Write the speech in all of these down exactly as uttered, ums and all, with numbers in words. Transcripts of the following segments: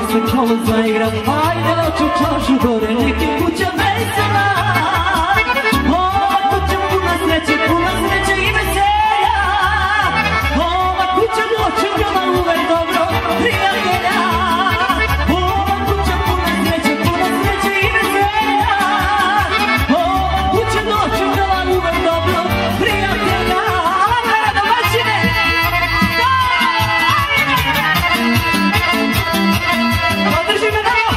se kolo zaigra, ajde oču čašu gore, neki kuća vesela. Ova kuća puna sreće, puna sreće i veselja. Ova kuća dočekala uvek dobro prijatelja. Ova kuća puna sreće, puna sreće i veselja. Ova kuća dočekala uvek dobro prijatelja. Ajde domaćine! Podrži me malo!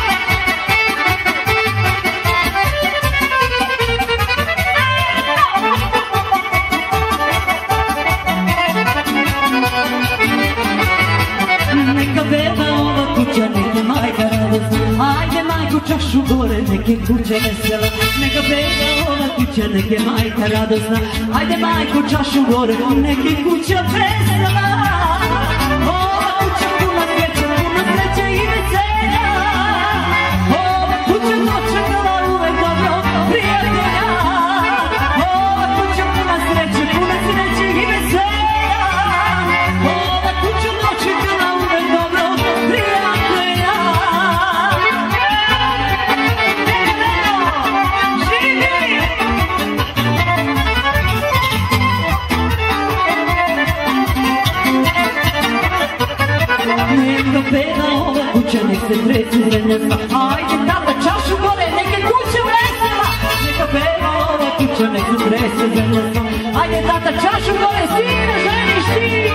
Neka beba ova kuća, neka majka radosna. Ajde majku čašu gore, neke kuće vesela. Neka beba ova kuća, neke majka radosna. Ajde majku čašu gore, neke kuća vesela. Ova kuća puna sreće, puna sreće i veselja. Ova kuća dočekala uvek dobro prijatelja. Ova kuća puna sreće, puna sreće i veselja. Ova kuća dočekala uvek dobro prijatelja. Živi! Neka peva ova kuća, nek se trese zemlja. Ajde tata čašu gore, neke kuće vesela. Neka peva ova kuća, nek se trese zemlja. Ajde tata čašu gore, sine ženiš ti.